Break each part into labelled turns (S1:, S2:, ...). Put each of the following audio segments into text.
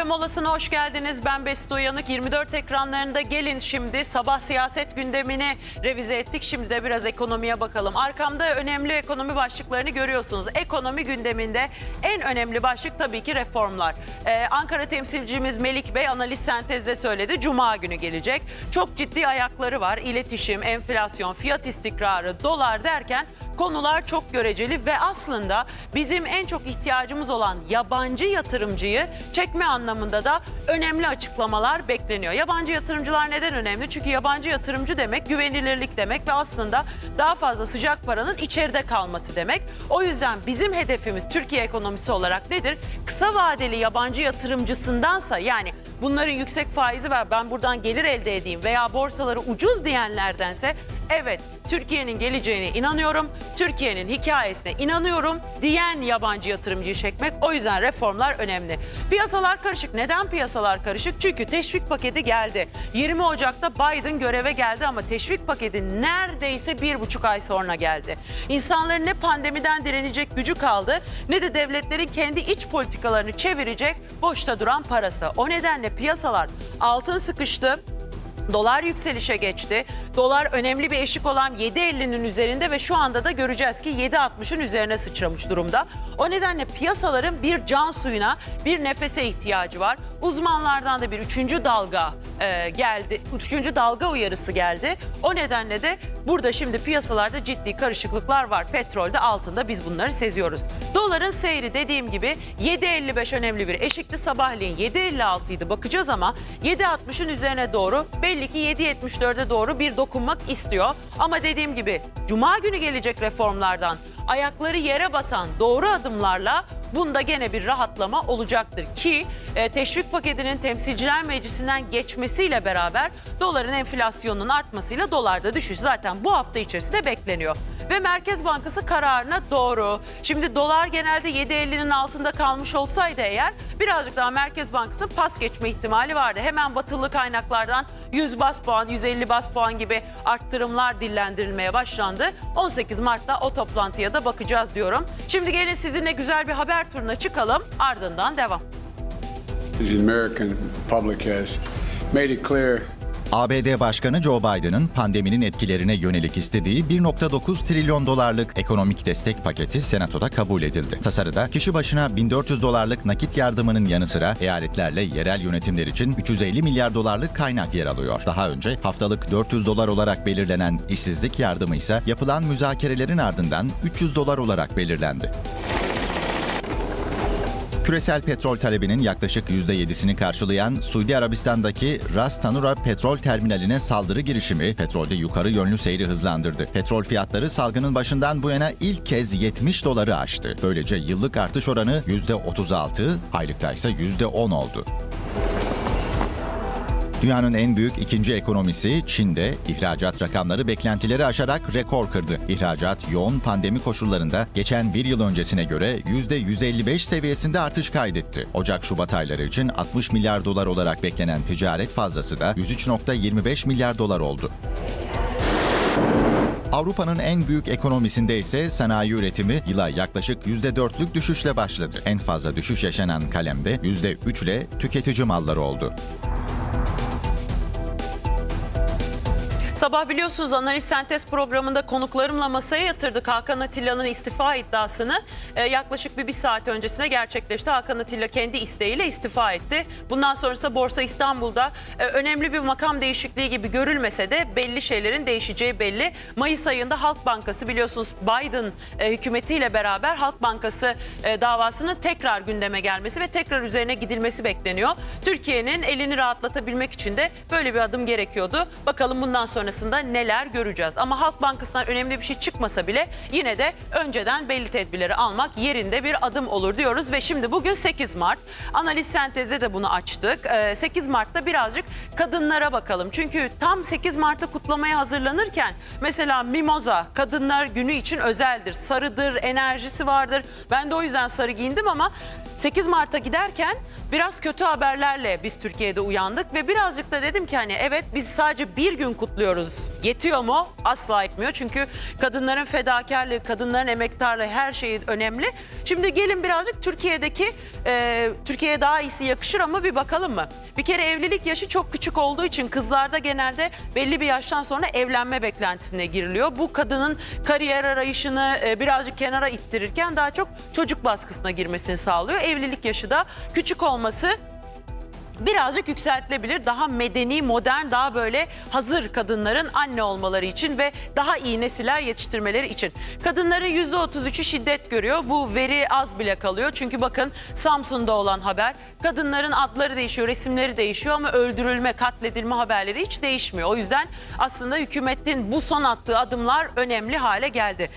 S1: molasına hoş geldiniz. Ben Besto Uyanık. 24 ekranlarında gelin şimdi sabah siyaset gündemini revize ettik. Şimdi de biraz ekonomiye bakalım. Arkamda önemli ekonomi başlıklarını görüyorsunuz. Ekonomi gündeminde en önemli başlık tabii ki reformlar. Ankara temsilcimiz Melik Bey analiz sentezde söyledi. Cuma günü gelecek. Çok ciddi ayakları var. İletişim, enflasyon, fiyat istikrarı, dolar derken konular çok göreceli ve aslında bizim en çok ihtiyacımız olan yabancı yatırımcıyı çekme anlamında da önemli açıklamalar bekleniyor. Yabancı yatırımcılar neden önemli? Çünkü yabancı yatırımcı demek güvenilirlik demek ve aslında daha fazla sıcak paranın içeride kalması demek. O yüzden bizim hedefimiz Türkiye ekonomisi olarak nedir? Kısa vadeli yabancı yatırımcısındansa, yani bunların yüksek faizi var, ben buradan gelir elde edeyim veya borsaları ucuz diyenlerdense, evet Türkiye'nin geleceğine inanıyorum, Türkiye'nin hikayesine inanıyorum diyen yabancı yatırımcıyı çekmek. O yüzden reformlar önemli. Piyasalar karışık. Neden piyasalar karışık? Çünkü teşvik paketi geldi. 20 Ocak'ta Biden göreve geldi ama teşvik paketi neredeyse 1,5 ay sonra geldi. İnsanların ne pandemiden direnecek gücü kaldı ne de devletlerin kendi iç politikalarını çevirecek boşta duran parası. O nedenle piyasalar altın sıkıştı. Dolar yükselişe geçti. Dolar önemli bir eşik olan 7.50'nin üzerinde ve şu anda da göreceğiz ki 7.60'ın üzerine sıçramış durumda. O nedenle piyasaların bir can suyuna, bir nefese ihtiyacı var. Uzmanlardan da bir üçüncü dalga geldi. Üçüncü dalga uyarısı geldi. O nedenle de burada şimdi piyasalarda ciddi karışıklıklar var. Petrolde, altında biz bunları seziyoruz. Doların seyri dediğim gibi 7.55 önemli bir eşikti. Sabahleyin 7.56 idi. Bakacağız ama 7.60'ın üzerine doğru belli ki 7.74'e doğru bir dokunmak istiyor. Ama dediğim gibi Cuma günü gelecek reformlardan ayakları yere basan doğru adımlarla bunda gene bir rahatlama olacaktır ki teşvik paketinin Temsilciler Meclisi'nden geçmesiyle beraber doların enflasyonunun artmasıyla dolarda düşüş zaten bu hafta içerisinde bekleniyor. Ve Merkez Bankası kararına doğru. Şimdi dolar genelde 7.50'nin altında kalmış olsaydı eğer birazcık daha Merkez Bankası'nın pas geçme ihtimali vardı. Hemen batılı kaynaklardan 100 bas puan, 150 bas puan gibi arttırımlar dillendirilmeye başlandı. 18 Mart'ta o toplantıya da bakacağız diyorum. Şimdi gelin sizinle güzel bir haber turuna çıkalım, ardından devam.
S2: The American public has made it clear.
S3: ABD Başkanı Joe Biden'ın pandeminin etkilerine yönelik istediği 1,9 trilyon dolarlık ekonomik destek paketi Senato'da kabul edildi. Tasarıda kişi başına $1.400 nakit yardımının yanı sıra eyaletlerle yerel yönetimler için 350 milyar dolarlık kaynak yer alıyor. Daha önce haftalık $400 olarak belirlenen işsizlik yardımı ise yapılan müzakerelerin ardından $300 olarak belirlendi. Küresel petrol talebinin yaklaşık %7'sini karşılayan Suudi Arabistan'daki Ras Tanura petrol terminaline saldırı girişimi petrolde yukarı yönlü seyri hızlandırdı. Petrol fiyatları salgının başından bu yana ilk kez $70'ı aştı. Böylece yıllık artış oranı %36, aylıkta ise %10 oldu. Dünyanın en büyük ikinci ekonomisi Çin'de ihracat rakamları beklentileri aşarak rekor kırdı. İhracat yoğun pandemi koşullarında geçen bir yıl öncesine göre %155 seviyesinde artış kaydetti. Ocak-Şubat ayları için 60 milyar dolar olarak beklenen ticaret fazlası da 103,25 milyar dolar oldu. Avrupa'nın en büyük ekonomisinde ise sanayi üretimi yıla yaklaşık %4'lük düşüşle başladı. En fazla düşüş yaşanan kalemde %3 ile tüketici malları oldu.
S1: Sabah biliyorsunuz analiz sentez programında konuklarımla masaya yatırdık. Hakan Atilla'nın istifa iddiasını yaklaşık bir saat öncesine gerçekleşti. Hakan Atilla kendi isteğiyle istifa etti. Bundan sonrası Borsa İstanbul'da önemli bir makam değişikliği gibi görülmese de belli şeylerin değişeceği belli. Mayıs ayında Halk Bankası biliyorsunuz Biden hükümetiyle beraber Halk Bankası davasının tekrar gündeme gelmesi ve tekrar üzerine gidilmesi bekleniyor. Türkiye'nin elini rahatlatabilmek için de böyle bir adım gerekiyordu. Bakalım bundan sonrasında neler göreceğiz. Ama Halk Bankası'ndan önemli bir şey çıkmasa bile yine de önceden belli tedbirleri almak yerinde bir adım olur diyoruz. Ve şimdi bugün 8 Mart. Analiz sentezde de bunu açtık. 8 Mart'ta birazcık kadınlara bakalım. Çünkü tam 8 Mart'ta kutlamaya hazırlanırken mesela mimoza Kadınlar Günü için özeldir. Sarıdır, enerjisi vardır. Ben de o yüzden sarı giyindim ama 8 Mart'a giderken biraz kötü haberlerle biz Türkiye'de uyandık ve birazcık da dedim ki hani evet biz sadece bir gün kutluyoruz diyoruz. Yetiyor mu? Asla etmiyor. Çünkü kadınların fedakarlığı, kadınların emektarlığı, her şey önemli. Şimdi gelin birazcık Türkiye'ye daha iyisi yakışır ama bir bakalım mı? Bir kere evlilik yaşı çok küçük olduğu için kızlarda genelde belli bir yaştan sonra evlenme beklentisine giriliyor. Bu kadının kariyer arayışını birazcık kenara ittirirken daha çok çocuk baskısına girmesini sağlıyor. Evlilik yaşı da küçük olması birazcık yükseltilebilir. Daha medeni, modern, daha böyle hazır kadınların anne olmaları için ve daha iyi nesiller yetiştirmeleri için. Kadınların %33'ü şiddet görüyor. Bu veri az bile kalıyor. Çünkü bakın Samsun'da olan haber. Kadınların adları değişiyor, resimleri değişiyor ama öldürülme, katledilme haberleri hiç değişmiyor. O yüzden aslında hükümetin bu son attığı adımlar önemli hale geldi.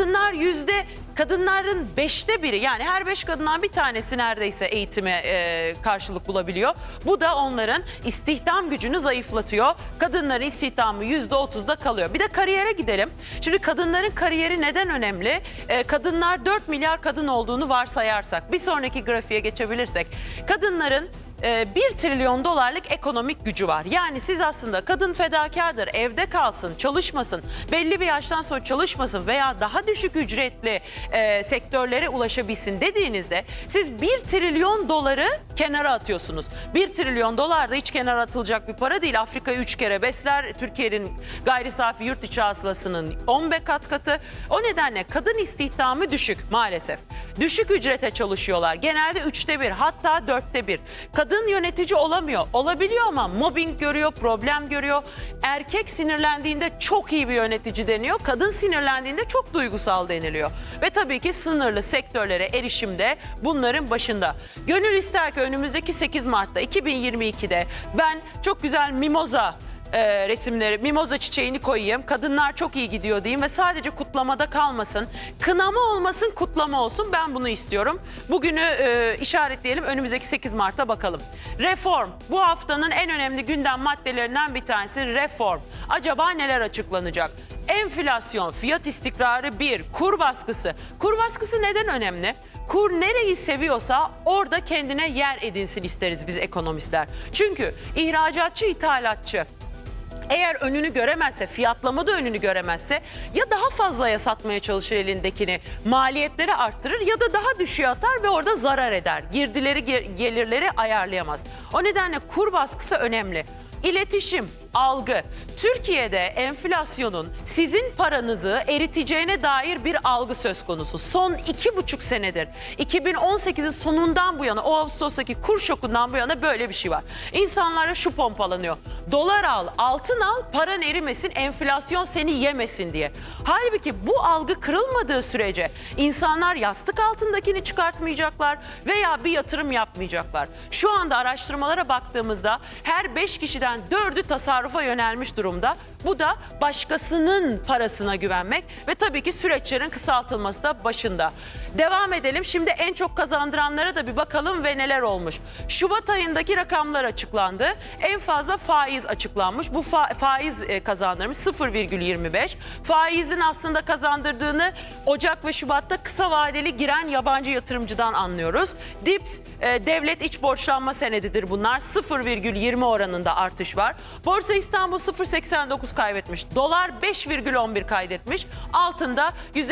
S1: Kadınların 5'te biri, yani her 5 kadından bir tanesi neredeyse eğitime karşılık bulabiliyor. Bu da onların istihdam gücünü zayıflatıyor. Kadınların istihdamı %30'da kalıyor. Bir de kariyere gidelim. Şimdi kadınların kariyeri neden önemli? Kadınlar 4 milyar kadın olduğunu varsayarsak, bir sonraki grafiğe geçebilirsek, kadınların 1 trilyon dolarlık ekonomik gücü var. Yani siz aslında kadın fedakardır, evde kalsın, çalışmasın, belli bir yaştan sonra çalışmasın veya daha düşük ücretli sektörlere ulaşabilsin dediğinizde siz 1 trilyon doları kenara atıyorsunuz. 1 trilyon dolar da hiç kenara atılacak bir para değil. Afrika'yı 3 kere besler, Türkiye'nin gayri safi yurt içi hasılasının 15 katı. O nedenle kadın istihdamı düşük maalesef. Düşük ücrete çalışıyorlar. Genelde 3'te 1, hatta 4'te 1. Kadın yönetici olamıyor. Olabiliyor ama mobbing görüyor, problem görüyor. Erkek sinirlendiğinde çok iyi bir yönetici deniyor. Kadın sinirlendiğinde çok duygusal deniliyor. Ve tabii ki sınırlı sektörlere erişimde bunların başında. Gönül ister ki önümüzdeki 8 Mart'ta 2022'de ben çok güzel mimoza resimleri, mimoza çiçeğini koyayım. Kadınlar çok iyi gidiyor diyeyim ve sadece kutlamada kalmasın. Kınama olmasın, kutlama olsun. Ben bunu istiyorum. Bugünü işaretleyelim. Önümüzdeki 8 Mart'a bakalım. Reform. Bu haftanın en önemli gündem maddelerinden bir tanesi reform. Acaba neler açıklanacak? Enflasyon, fiyat istikrarı 1, kur baskısı. Kur baskısı neden önemli? Kur nereyi seviyorsa orada kendine yer edinsin isteriz biz ekonomistler. Çünkü ihracatçı, ithalatçı eğer önünü göremezse, fiyatlamada önünü göremezse ya daha fazlaya satmaya çalışır elindekini, maliyetleri arttırır ya da daha düşüğe atar ve orada zarar eder. Girdileri, gelirleri ayarlayamaz. O nedenle kur baskısı önemli. İletişim, algı. Türkiye'de enflasyonun sizin paranızı eriteceğine dair bir algı söz konusu. Son 2,5 senedir, 2018'in sonundan bu yana, o Ağustos'taki kur şokundan bu yana böyle bir şey var. İnsanlara şu pompalanıyor. Dolar al, altın al, paran erimesin, enflasyon seni yemesin diye. Halbuki bu algı kırılmadığı sürece insanlar yastık altındakini çıkartmayacaklar veya bir yatırım yapmayacaklar. Şu anda araştırmalara baktığımızda her 5 kişiden 4'ü tasarrufa yönelmiş durumda. Bu da başkasının parasına güvenmek ve tabii ki süreçlerin kısaltılması da başında. Devam edelim. Şimdi en çok kazandıranlara da bir bakalım ve neler olmuş. Şubat ayındaki rakamlar açıklandı. En fazla faiz açıklanmış. Bu faiz kazandırmış 0,25. Faizin aslında kazandırdığını Ocak ve Şubat'ta kısa vadeli giren yabancı yatırımcıdan anlıyoruz. DIPS devlet iç borçlanma senedidir bunlar. 0,20 oranında artış var. Borsa İstanbul 0,89 kaybetmiş. Dolar 5,11 kaydetmiş. Altında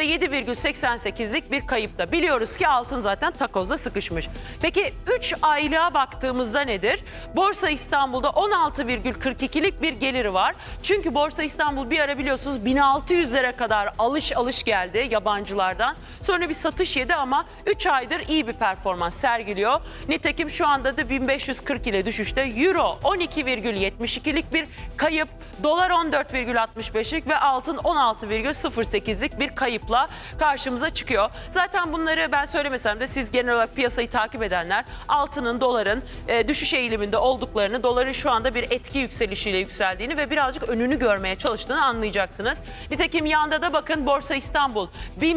S1: %7,88'lik bir kayıpta. Biliyoruz ki altın zaten takozda sıkışmış. Peki 3 aylığa baktığımızda nedir? Borsa İstanbul'da 16,42'lik bir geliri var. Çünkü Borsa İstanbul bir ara biliyorsunuz 1600'lere kadar alış geldi yabancılardan. Sonra bir satış yedi ama 3 aydır iyi bir performans sergiliyor. Nitekim şu anda da 1540 ile düşüşte. Euro 12,72'lik bir kayıp. Dolar 14,65'lik ve altın 16,08'lik bir kayıpla karşımıza çıkıyor. Zaten bunları ben söylemesem de siz genel olarak piyasayı takip edenler altının, doların düşüş eğiliminde olduklarını, doların şu anda bir etki yükselişiyle yükseldiğini ve birazcık önünü görmeye çalıştığını anlayacaksınız. Nitekim yanda da bakın Borsa İstanbul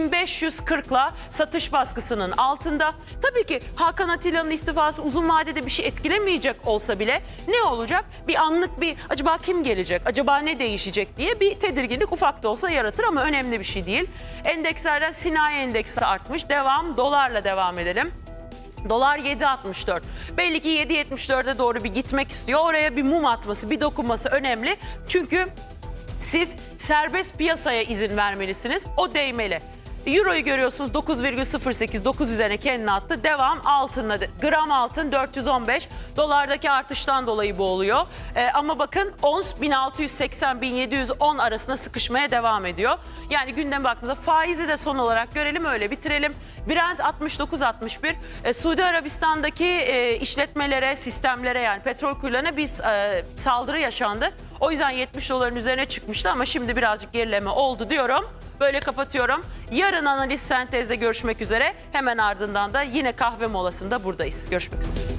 S1: 1540'la satış baskısının altında. Tabii ki Hakan Atilla'nın istifası uzun vadede bir şey etkilemeyecek olsa bile ne olacak? Bir anlık bir acaba kim gelecek? Acaba ne değişecek diye bir tedirginlik ufak da olsa yaratır ama önemli bir şey değil. Endekslerden Sinayi endeksi artmış. Dolarla devam edelim. Dolar 7.64. Belli ki 7.74'e doğru bir gitmek istiyor. Oraya bir mum atması, bir dokunması önemli. Çünkü Siz serbest piyasaya izin vermelisiniz. O değmeli. Euro'yu görüyorsunuz 9,08, 9 üzerine kendini attı. Devam altınla. Gram altın 415. Dolardaki artıştan dolayı bu oluyor. Ama bakın ons 1680-1710 arasında sıkışmaya devam ediyor. Yani gündeme baktığımızda faizi de son olarak görelim, öyle bitirelim. Brent 69-61. Suudi Arabistan'daki işletmelere, sistemlere, yani petrol kuyularına bir saldırı yaşandı. O yüzden 70 doların üzerine çıkmıştı ama şimdi birazcık gerileme oldu diyorum. Böyle kapatıyorum. Yarın analiz sentezde görüşmek üzere. Hemen ardından da yine kahve molasında buradayız. Görüşmek üzere.